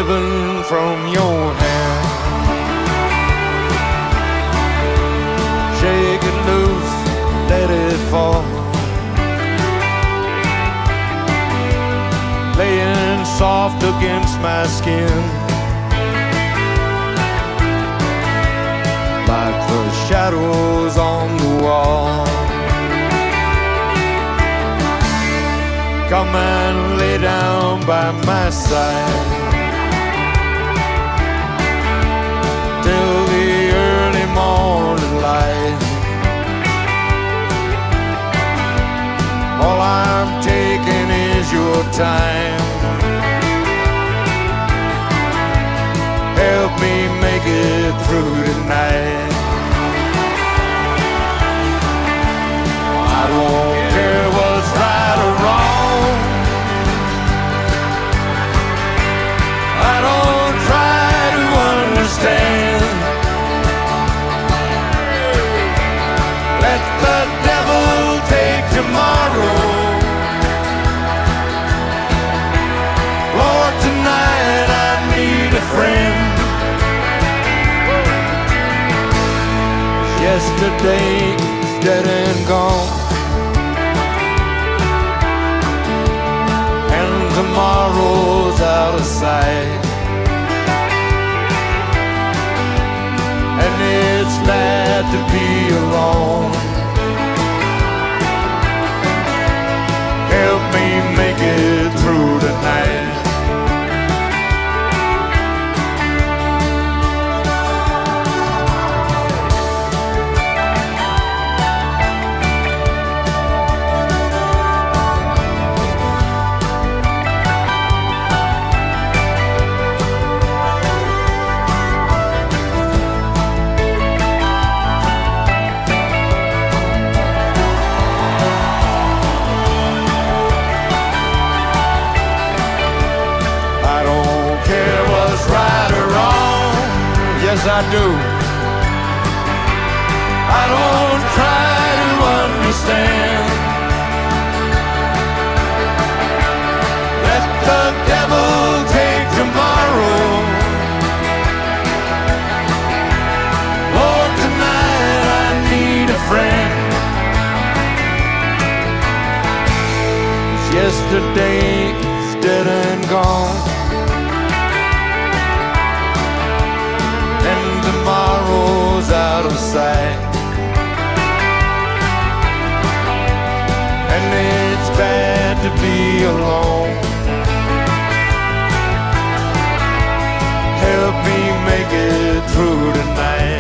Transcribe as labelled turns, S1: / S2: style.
S1: ribbon from your hair. Shake it loose, let it fall, laying soft against my skin, like the shadows on the wall. Come and lay down by my side till the early morning light. All I'm taking is your time. Help me make it through tonight. I don't care what's right or wrong. I don't try to understand. Let the devil take tomorrow. Lord, tonight I need a friend. Yesterday's dead and gone, and tomorrow's out of sight. And it's bad to be alone. Help me make it through tonight. Yes, I do. I don't try to understand. Let the devil take tomorrow. Lord, tonight I need a friend. 'Cause yesterday's dead and gone, tomorrow's out of sight. And it's bad to be alone. Help me make it through tonight.